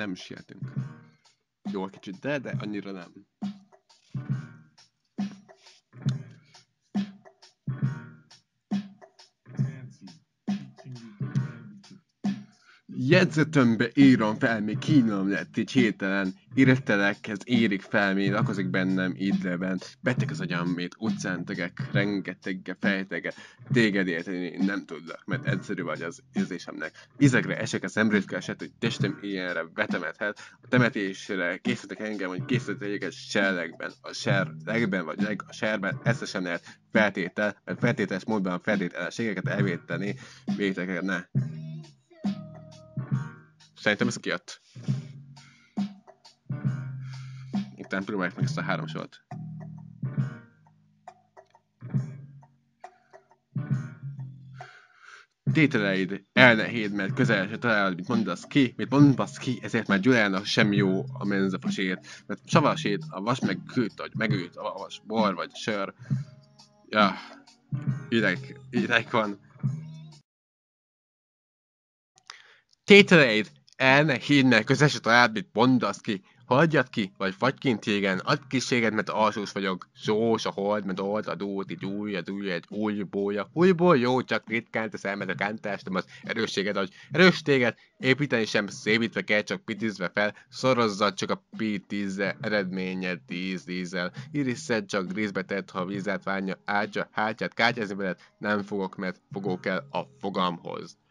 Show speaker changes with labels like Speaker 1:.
Speaker 1: nem sietünk. Jó, kicsit, de annyira nem. Jegyzetembe írom fel, még kínom lett így hirtelen, érettelekhez érik fel, még lakozik bennem idleben, beteg az agyamét, utcán tegek, rengeteg fejtege, téged érteni nem tudlak, mert egyszerű vagy az érzésemnek. Izegre esek a szemrőtkő eset, hogy testem ilyenre betemethet, a temetésre készítek engem, hogy készítek egyeket serlegben, a serlegben vagy a serben, ezt sem lehet feltétel, mert feltételes módban a feltételességeket elvéteni, végteket ne. Szerintem ez kijött. Utána próbáljuk meg ezt a 3 sort. Tételeid el ne hidd, mert közel se találod, mit mondasz ki, ezért már Gyulának sem jó a menzafasért, mert savasét, a vas megült, a vas bor vagy sör. Ja, ideg van. Tételeid el ne hidd, mert közel se találd, mit mondasz ki. Hagyjad ki, vagy fagy kint tégen, add kiséged, mert alsós vagyok. Sós a hold, mert old a dút, így egy újból jó, csak ritkán teszel, mert a kántás nem az erősséged, hogy erős téged, építeni sem szépítve kell, csak pitizve fel, szorozzad csak a pitizze, eredményed 10-10-zel. Irisszed csak grízbe tett, ha vízát várja, áldja, hátját, kártyázni veled, nem fogok, mert fogó kell a fogamhoz.